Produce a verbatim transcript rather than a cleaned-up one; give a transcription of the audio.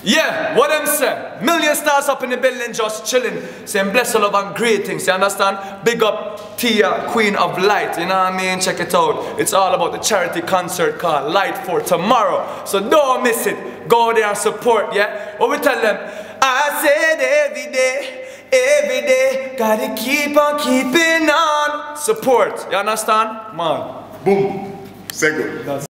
Yeah, what them say? Million stars up in the building just chilling, saying bless all of and great things, you understand? Big up Thea, Queen of Light, you know what I mean? Check it out. It's all about the charity concert called Light for Tomorrow. So don't miss it. Go there and support, yeah? What we tell them? I said every day, every day, gotta keep on keeping on. Support, you understand? Man, boom. Say good.